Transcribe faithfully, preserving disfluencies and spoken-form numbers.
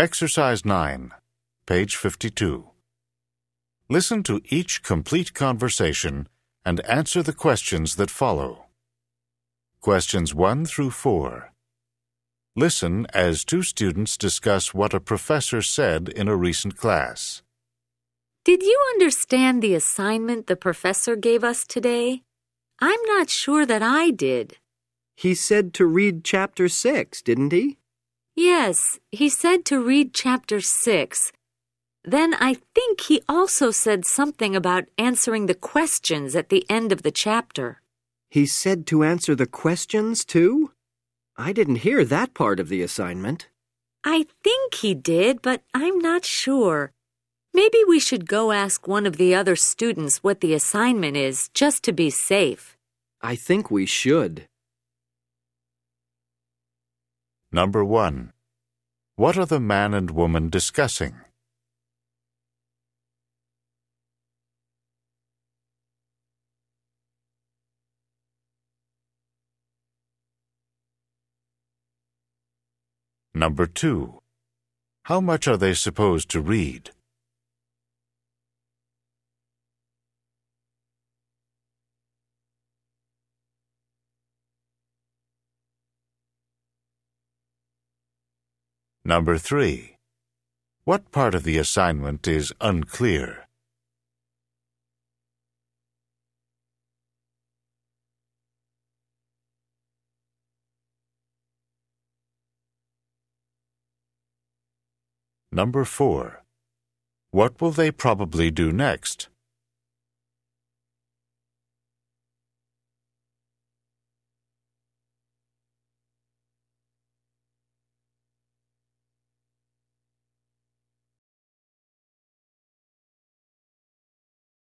Exercise nine, page fifty-two. Listen to each complete conversation and answer the questions that follow. Questions one through four. Listen as two students discuss what a professor said in a recent class. Did you understand the assignment the professor gave us today? I'm not sure that I did. He said to read chapter six, didn't he? Yes, he said to read chapter six. Then I think he also said something about answering the questions at the end of the chapter. He said to answer the questions, too? I didn't hear that part of the assignment. I think he did, but I'm not sure. Maybe we should go ask one of the other students what the assignment is, just to be safe. I think we should. Number one. What are the man and woman discussing? Number two. How much are they supposed to read? Number three. What part of the assignment is unclear? Number four. What will they probably do next?